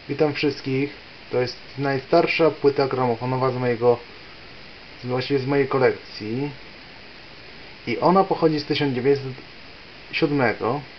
Witam wszystkich. To jest najstarsza płyta gramofonowa właściwie z mojej kolekcji. I ona pochodzi z 1907.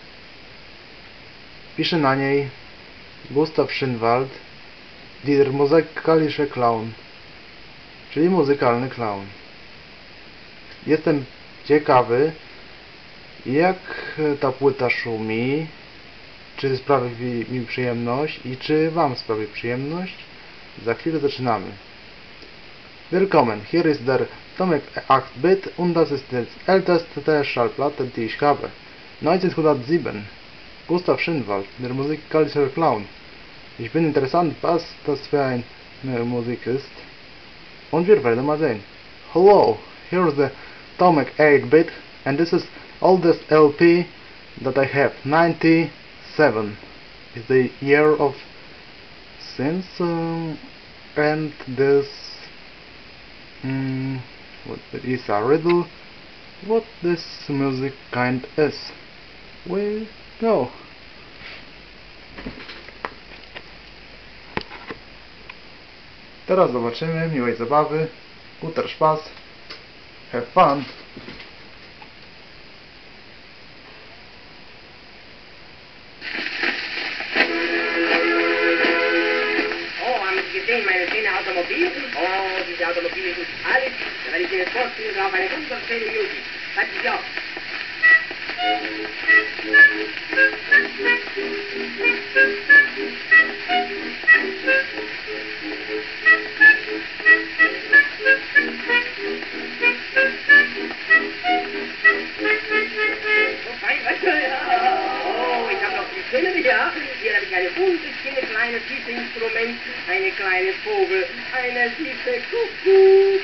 Pisze na niej Gustav Schönwald, Der musikalische Clown, czyli muzykalny clown. Jestem ciekawy, jak ta płyta szumi, czy sprawi mi przyjemność i czy Wam sprawi przyjemność. Za chwilę zaczynamy. Willkommen, hier ist der Tomek 8-Bit und das ist die älteste Schallplatte, die ich habe. 1907. Gustav Schönwald, der musikalische Clown. Ich bin interessant, was das für eine Musik ist. Und wir werden mal sehen. Hello, here's the Tomek 8-Bit and this is oldest LP that I have. 97 is the year of since and this what is a riddle what this music kind is. We go. Teraz zobaczymy. Miłej zabawy. Guter Spaß. Have fun. Meine schöne Automobil. Oh, diese Automobile sind alles. Da werde ich Ihnen vorstellen, auf eine wunderschöne Musik. Halt dich auf. Ja, hier habe ich eine wunderschöne kleine süße Instrument, eine kleine Vogel, eine süße Kuckuck.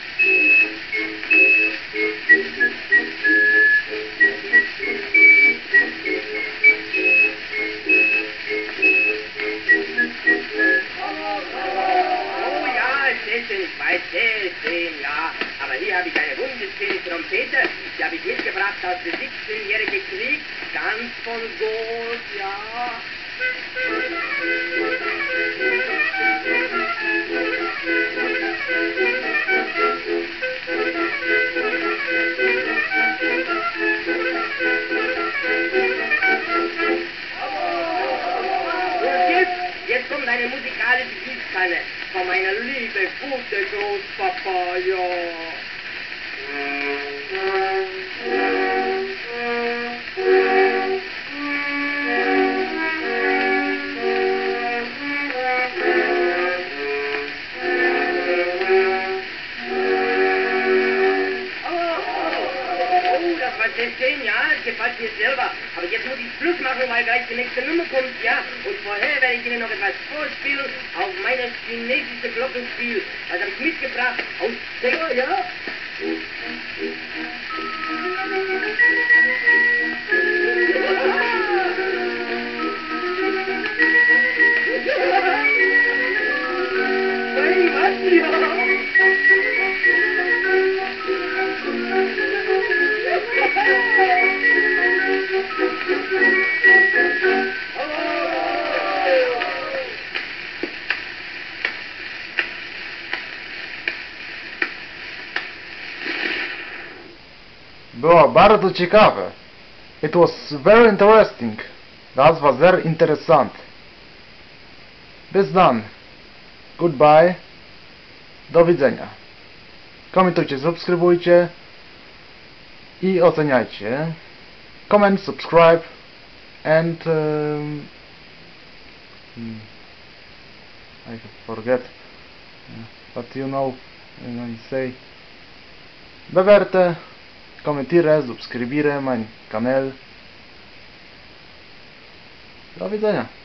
Oh ja, sehr schön, ich weiß, sehr schön, ja. Aber hier habe ich eine wunderschöne Trompete, die habe ich mitgebracht aus dem 17-jährigen Krieg, ganz von Gold, ja. Jetzt kommt eine musikalische Gießkanne von meiner liebe, gute Großpapa, ja. Sehr schön, ja, das gefällt mir selber. Aber jetzt muss ich Schluss machen, weil gleich die nächste Nummer kommt, ja. Und vorher werde ich Ihnen noch etwas vorspielen auf meinem chinesischen Glockenspiel. Das habe ich mitgebracht aus Sänger, ja. Hey, was, ja? Było bardzo ciekawe. It was very interesting. Das war sehr interessant. Bis dann. Goodbye. Do widzenia. Komentujcie, subskrybujcie i oceniajcie. Comment, subscribe and I forget but you know I say beverte, commentire, subscribire mein Kanal. Do widzenia.